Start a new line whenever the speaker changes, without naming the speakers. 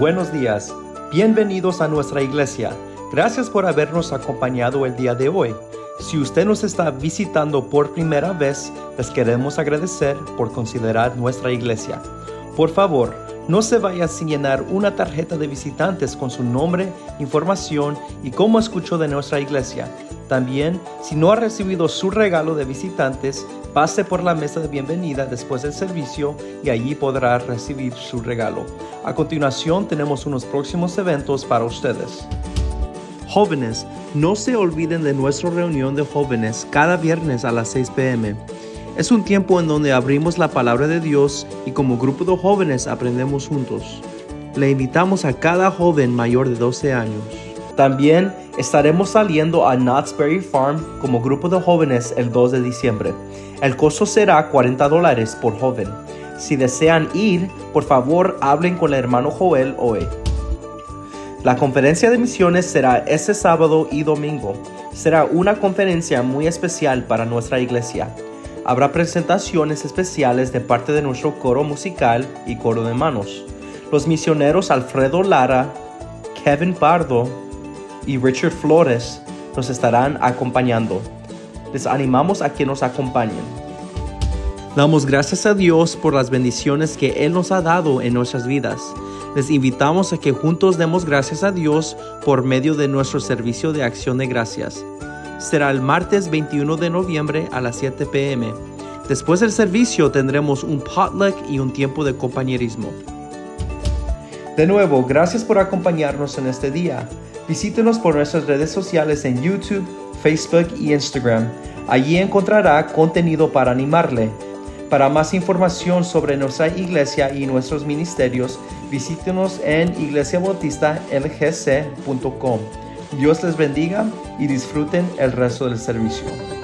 Buenos días, bienvenidos a nuestra iglesia. Gracias por habernos acompañado el día de hoy. Si usted nos está visitando por primera vez, les queremos agradecer por considerar nuestra iglesia. Por favor, no se vaya sin llenar una tarjeta de visitantes con su nombre, información y cómo escuchó de nuestra iglesia. También, si no ha recibido su regalo de visitantes, pase por la mesa de bienvenida después del servicio y allí podrá recibir su regalo. A continuación, tenemos unos próximos eventos para ustedes. Jóvenes, no se olviden de nuestra reunión de jóvenes cada viernes a las 6 p.m. Es un tiempo en donde abrimos la palabra de Dios y como grupo de jóvenes aprendemos juntos. Le invitamos a cada joven mayor de 12 años. También estaremos saliendo a Knott's Berry Farm como grupo de jóvenes el 2 de diciembre. El costo será $40 por joven. Si desean ir, por favor hablen con el hermano Joel hoy. La conferencia de misiones será este sábado y domingo. Será una conferencia muy especial para nuestra iglesia. Habrá presentaciones especiales de parte de nuestro coro musical y coro de manos. Los misioneros Alfredo Lara, Kevin Pardo y Richard Flores nos estarán acompañando. Les animamos a que nos acompañen. Damos gracias a Dios por las bendiciones que Él nos ha dado en nuestras vidas. Les invitamos a que juntos demos gracias a Dios por medio de nuestro servicio de acción de gracias. Será el martes 21 de noviembre a las 7 p.m. Después del servicio tendremos un potluck y un tiempo de compañerismo. De nuevo, gracias por acompañarnos en este día. Visítenos por nuestras redes sociales en YouTube, Facebook y Instagram. Allí encontrará contenido para animarle. Para más información sobre nuestra iglesia y nuestros ministerios, visítenos en iglesiabautistalgc.com. Dios les bendiga y disfruten el resto del servicio.